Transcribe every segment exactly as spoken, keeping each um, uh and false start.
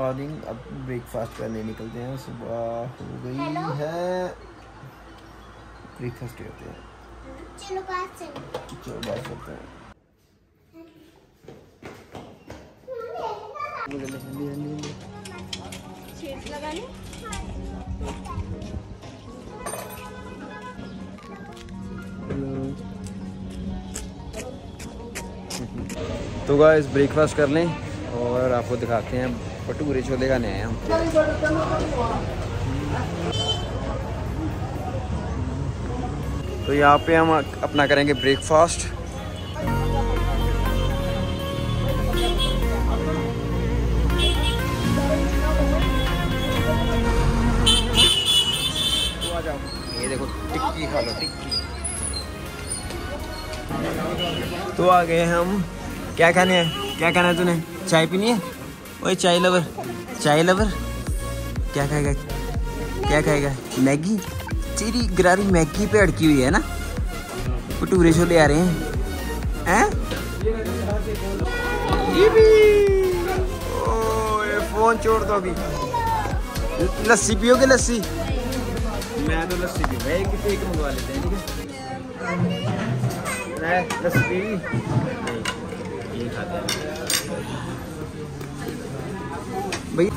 Morning. अब breakfast करने निकलते हैं। सुबह हो गई है, ब्रेकफास्ट करते हैं। चलो बात चलो बात करते हैं। लगाने तो गाइस ब्रेकफास्ट कर लें और आपको दिखाते हैं भटूरे छोले का नया हम। तो यहाँ पे हम अपना करेंगे ब्रेकफास्ट। तो आ जाओ, ये देखो टिक्की खा लो, टिक्की। तो आ गए हम। क्या खाने हैं, क्या खाना है तूने? चाय पीनी है? ओए चाय लवर, चाय लवर क्या खाएगा, क्या खाएगा? मैगी? तेरी गरारी मैगी पे अड़की हुई है ना। भटूरे छोले आ रहे हैं हैं? ये भी ओए फोन छोड़ दो अभी। लस्सी पियोगे? लस्सी? मैं तो लस्सी पीऊंगा, एक एक मंगवा लेते हैं, ठीक है? लस्सी पी ये खाते हैं भैया।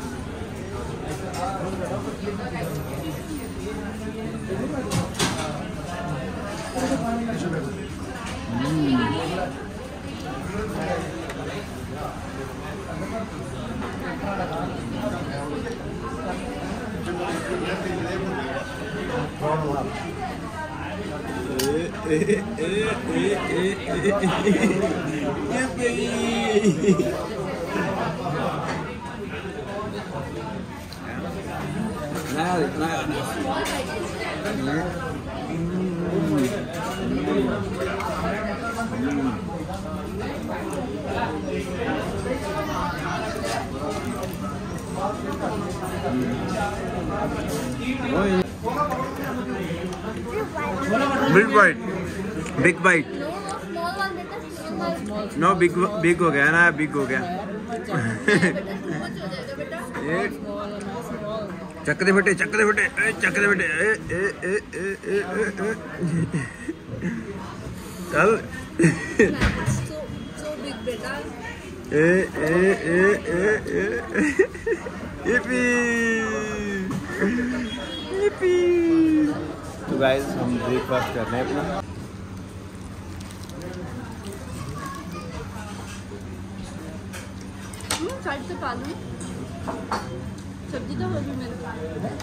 Big bite, big bite. No big big हो गया ना, बिग हो गया। चक दे बेटे, चक दे बेटे, चक दे बेटे। चल ए ए ए ए yippee yippee। तो गाइस हम ब्रेकफास्ट कर रहे हैं अपना। साइड से पालू सब्जी तो होगी मेरे पास।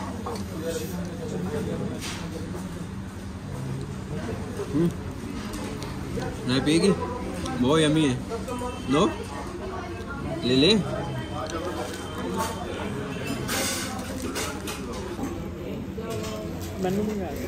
नहीं पिएगी? बहुत यम्मी है। नो ले ले। मैंने नहीं आया।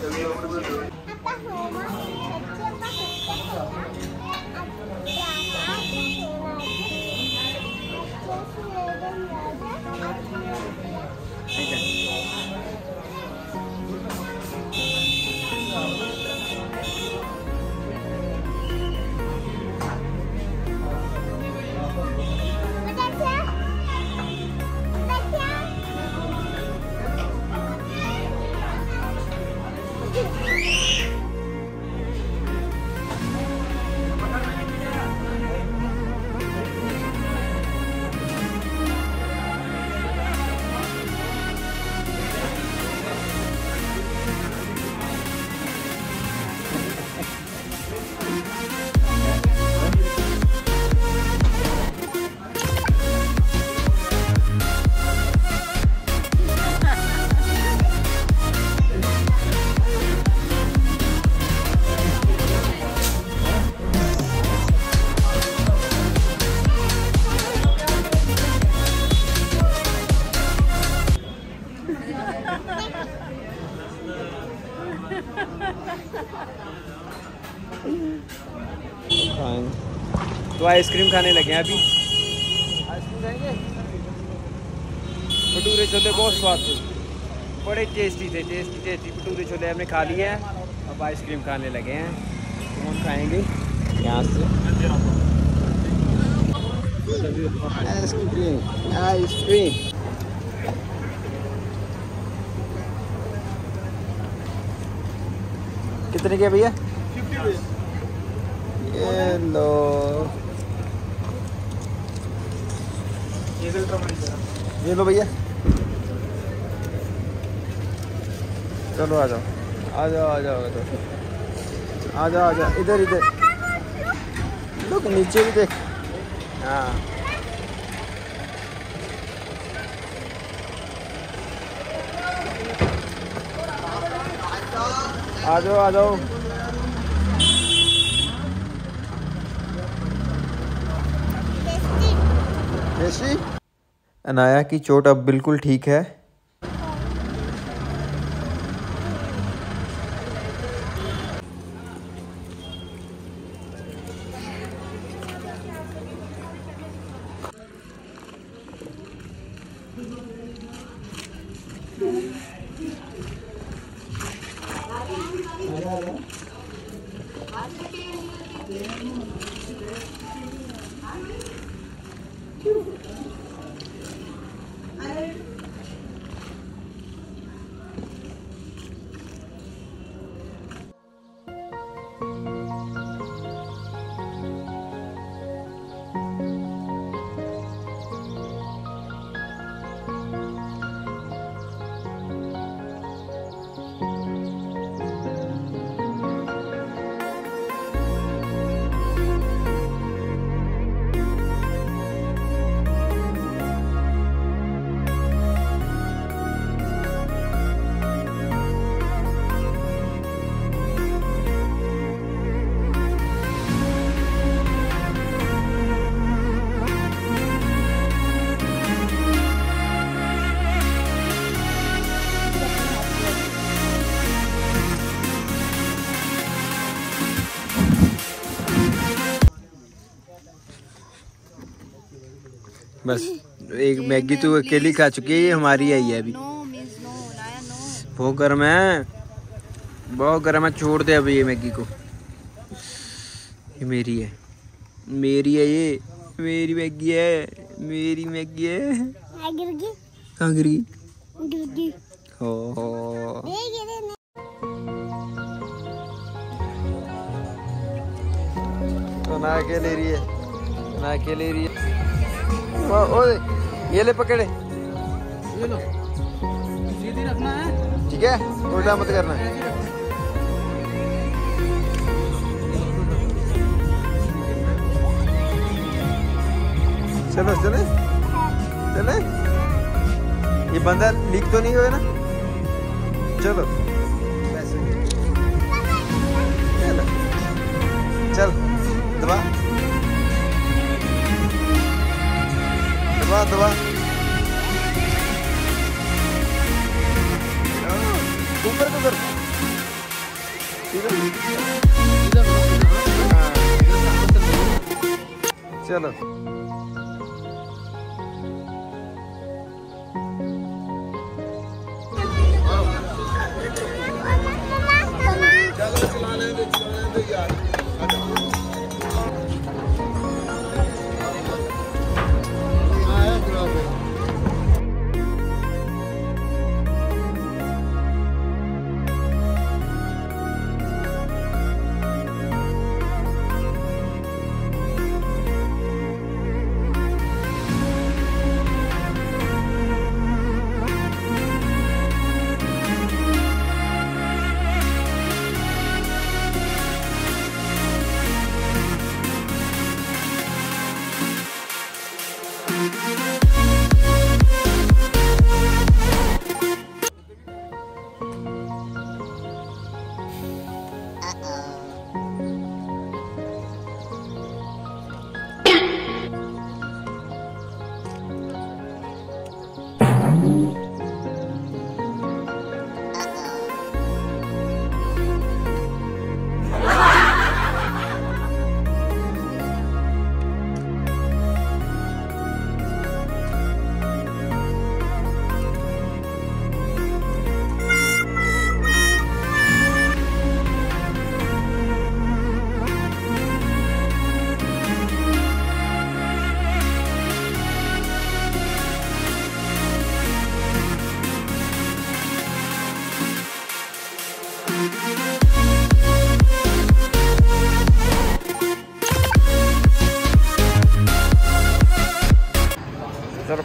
तो आइसक्रीम खाने लगे हैं अभी। आइसक्रीम खाएंगे। भटूरे छोले बहुत स्वाद थे, बड़े टेस्टी थे, टेस्टी टेस्टी भटूरे छोले हमने खा लिए हैं। अब आइसक्रीम खाने लगे हैं, तो हम खाएंगे यहाँ से। Ice cream ice cream. कितने के भैया? ये लो, ये लो भैया। चलो आ जाओ आ जाओ आ जाओ आ जाओ आ जाओ आ जाओ इधर इधर। लोग नीचे भी देख। हाँ आ जाओ आ जाओ। अनाया की चोट अब बिल्कुल ठीक है। बस एक मैगी तो अकेली खा चुकी है, ये हमारी आई है अभी। बहुत गर्म है, बहुत गर्म है, छोड़ दे अभी ये मैगी को। ये मेरी है, मेरी है, ये मेरी मैगी है, मेरी मैगी है। कहाँ गिर गई? हो हो तो ना के ले रही है, ना के ले रही है। ओ, ओ, ये ले पकड़े, ये लो, सीधी रखना है, ठीक है, उल्टा मत करना। चलो चले चले, ये बंदा लीक तो नहीं हुआ ना? चलो चलो चल, दबा दबा दबा, ऊपर तो कर, चलो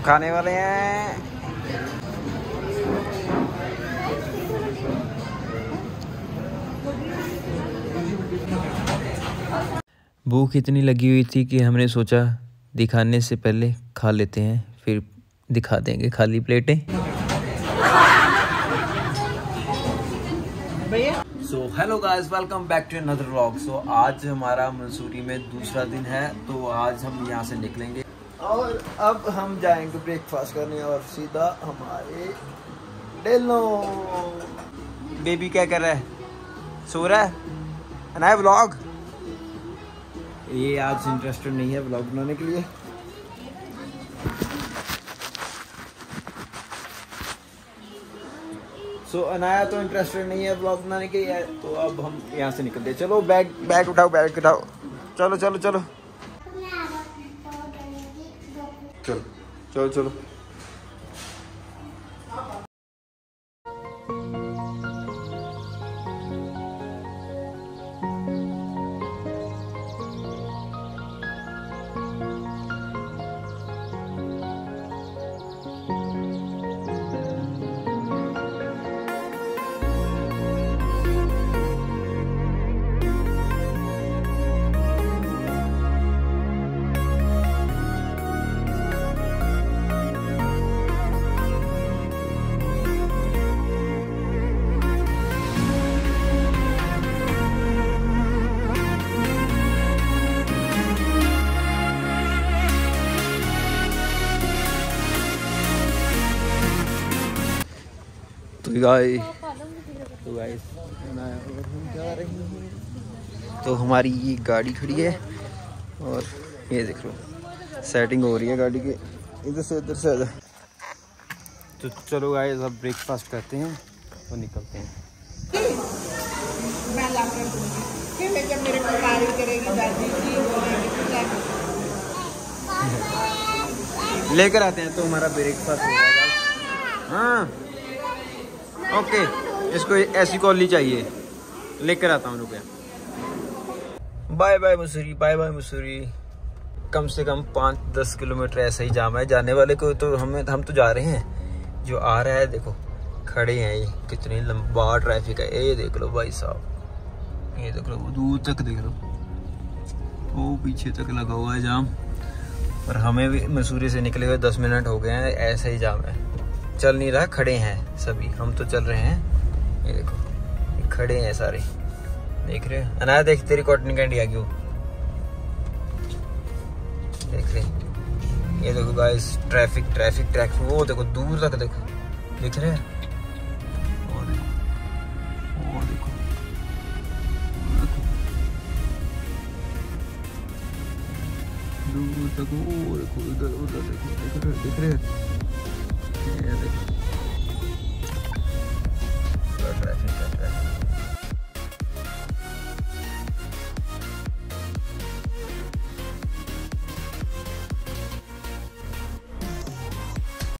खाने वाले हैं। भूख इतनी लगी हुई थी कि हमने सोचा दिखाने से पहले खा लेते हैं, फिर दिखा देंगे खाली प्लेटें। So hello guys, welcome back to another vlog. So आज हमारा मंसूरी में दूसरा दिन है, तो आज हम यहाँ से निकलेंगे और अब हम जाएंगे ब्रेकफास्ट करने और सीधा हमारे डेलो। बेबी क्या कर रहा है? सो रहा है। नया व्लॉग, ये आज इंटरेस्टेड नहीं है व्लॉग बनाने के लिए। सो so, अनाया तो इंटरेस्टेड नहीं है ब्लॉग बनाने के लिए, तो अब हम यहाँ से निकलते हैं। चलो बैग बैग उठाओ, बैग उठाओ, चलो चलो चलो चलो चलो चलो। तो गाइस तो गाइस हम जा रहे हैं। तो हमारी ये गाड़ी खड़ी है और ये देख लो सेटिंग हो रही है गाड़ी की, इधर से इधर से। तो चलो गाइस अब ब्रेकफास्ट करते हैं और निकलते हैं। लेकर आते हैं तो हमारा ब्रेकफास्ट हो जाएगा। हाँ ओके, इसको ऐसी कॉली चाहिए, लेकर आता हूँ। रुपया। Bye bye Mussoorie, bye bye Mussoorie. कम से कम पाँच दस किलोमीटर ऐसा ही जाम है जाने वाले को, तो हमें हम तो जा रहे हैं। जो आ रहा है देखो खड़े हैं, ये कितनी लंबा ट्रैफिक है। ये देख लो भाई साहब, ये देख लो दूर तक देख लो, वो पीछे तक लगा हुआ है जाम। और हमें भी मसूरी से निकले हुए दस मिनट हो गए हैं, ऐसा ही जाम है, चल नहीं रहा। खड़े हैं सभी, हम तो चल रहे हैं। ये देखो ये खड़े हैं सारे, देख रहे हो। अनाया देख, तेरी कॉटन कैंडी आ गई, देख रहे। ये देखो गाइस ट्रैफिक ट्रैफिक ट्रैफिक, वो देखो दूर तक देखो, दिख रहे हैं। और देखो और देखो दूर तक, वो देखो उधर उधर देखो, दिख रहे दिख रहे। ये देखो